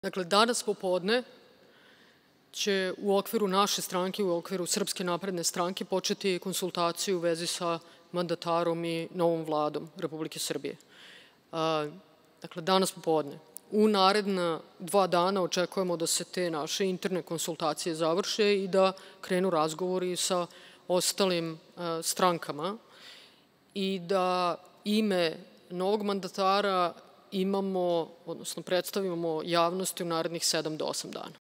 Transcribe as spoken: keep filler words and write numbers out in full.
Dakle, danas popodne će u okviru naše stranke, u okviru Srpske napredne stranke početi konsultaciju u vezi sa mandatarom i novom Vladom Republike Srbije. Dakle, danas popodne. U naredna dva dana očekujemo da se te naše interne konsultacije završe i da krenu razgovori sa ostalim strankama i da ime novog mandatara imamo, odnosno predstavimo javnosti u narednih sedam do osam dana.